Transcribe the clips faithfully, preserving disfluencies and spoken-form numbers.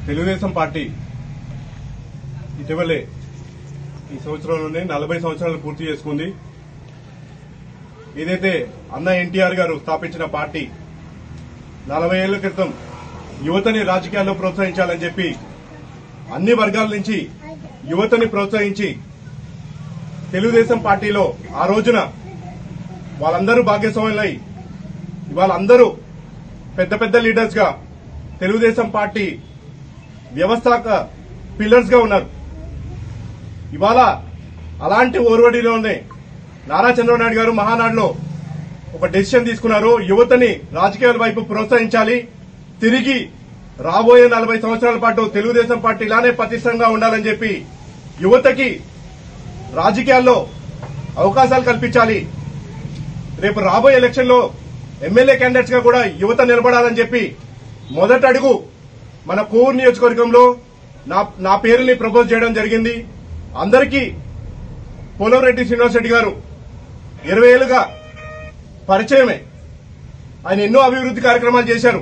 Telugu Desam party ఇటీవలే ఈ సంవత్సరంలోనే నలభై సంవత్సరాలు పూర్తి చేసుకుంది. ఏదైతే అన్న ఎన్టీఆర్ గారు స్థాపించిన పార్టీ నలభై ఏళ్ల క్రితం యువతని రాజకీయాల్లో ప్రోత్సహించాలని చెప్పి అన్ని వర్గాల నుంచి యువతని ప్రోత్సహించి తెలుగుదేశం పార్టీలో ఆ రోజున వాళ్ళందరూ భాగస్వాములై ఇవాళ అందరూ పెద్ద పెద్ద లీడర్స్ గా తెలుగుదేశం పార్టీ వ్యవస్థాపక పిల్లర్స్ గా ఉన్నారు. ఇవాళ అలాంటి ఓర్వడిలోనే నారా చంద్రబాబు నాయుడు గారు మహానాడులో ఒక డెసిషన్ తీసుకున్నారు. యువతని రాజకీయాల వైపు ప్రోత్సహించాలి, తిరిగి రాబోయే నలభై సంవత్సరాల పాటు తెలుగుదేశం పార్టీ ఇలానే పటిష్టంగా ఉండాలని చెప్పి యువతకి రాజకీయాల్లో అవకాశాలు కల్పించాలి. రేపు రాబోయే ఎలక్షన్ లో ఎమ్మెల్యే క్యాండిడేట్స్ గా కూడా యువత నిలబడాలని చెప్పి మొదటి అడుగు మన కోవూరు నియోజకవర్గంలో నా నా పేరుని ప్రపోజ్ చేయడం జరిగింది. అందరికీ పోలవరెడ్డి శ్రీనివాస్ రెడ్డి గారు ఇరవై ఏళ్లుగా పరిచయమే. ఆయన ఎన్నో అభివృద్ది కార్యక్రమాలు చేశారు.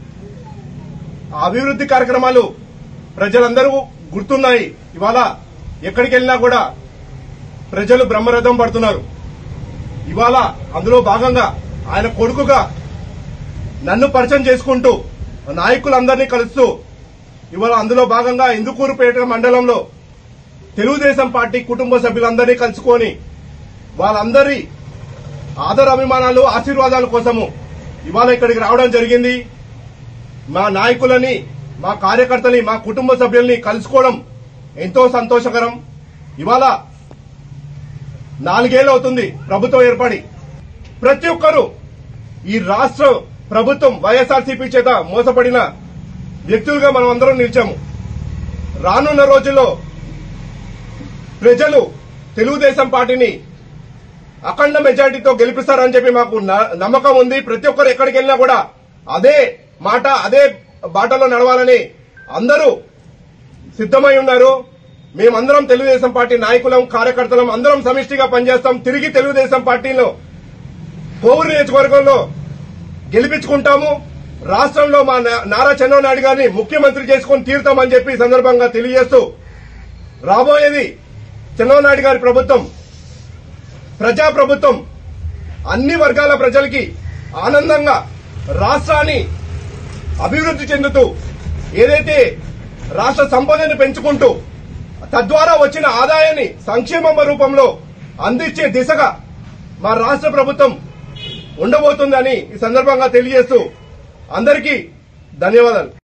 ఆ అభివృద్ది కార్యక్రమాలు ప్రజలందరూ గుర్తున్నాయి. ఇవాళ ఎక్కడికి వెళ్లినా కూడా ప్రజలు బ్రహ్మరథం పడుతున్నారు. ఇవాళ అందులో భాగంగా ఆయన కొడుకుగా నన్ను పరిచయం చేసుకుంటూ నాయకులందరినీ కలుస్తూ ఇవాళ అందులో భాగంగా ఇందుకూరుపేట మండలంలో తెలుగుదేశం పార్టీ కుటుంబ సభ్యులందరినీ కలుసుకొని వాళ్ళందరి ఆదర అభిమానాలు ఆశీర్వాదాల కోసము ఇవాళ ఇక్కడికి రావడం జరిగింది. మా నాయకులని, మా కార్యకర్తని, మా కుటుంబ సభ్యుల్ని కలుసుకోవడం ఎంతో సంతోషకరం. ఇవాళ నాలుగేళ్లు అవుతుంది ప్రభుత్వం ఏర్పడి. ప్రతి ఒక్కరూ ఈ రాష్ట్ర ప్రభుత్వం వైఎస్ఆర్సీపీ చేత మోసపడిన వ్యక్తులుగా మనం అందరం నిలిచాము. రానున్న రోజుల్లో ప్రజలు తెలుగుదేశం పార్టీని అఖండ మెజార్టీతో గెలిపిస్తారని చెప్పి మాకు నమ్మకం ఉంది. ప్రతి ఒక్కరు ఎక్కడికి వెళ్ళినా కూడా అదే మాట, అదే బాటలో నడవాలని అందరూ సిద్దమై ఉన్నారు. మేమందరం తెలుగుదేశం పార్టీ నాయకులం, కార్యకర్తలం అందరం సమిష్టిగా పనిచేస్తాం. తిరిగి తెలుగుదేశం పార్టీలో కోవూరు నియోజకవర్గంలో గెలిపించుకుంటాము. రాష్ట్రంలో మా నారా చంద్రబాబు నాయుడు గారిని ముఖ్యమంత్రి చేసుకుని తీరుతామని చెప్పి సందర్భంగా తెలియజేస్తూ రాబోయేది చంద్రబాబు నాయుడు గారి ప్రభుత్వం ప్రజా ప్రభుత్వం. అన్ని వర్గాల ప్రజలకి ఆనందంగా రాష్ట్రాన్ని అభివృద్ది చెందుతూ ఏదైతే రాష్ట్ర సంపదని పెంచుకుంటూ తద్వారా వచ్చిన ఆదాయాన్ని సంక్షేమ రూపంలో అందించే దిశగా మా రాష్ట్ర ప్రభుత్వం ఉండబోతుందని ఈ సందర్భంగా తెలియజేస్తూ అందరికీ ధన్యవాదాలు.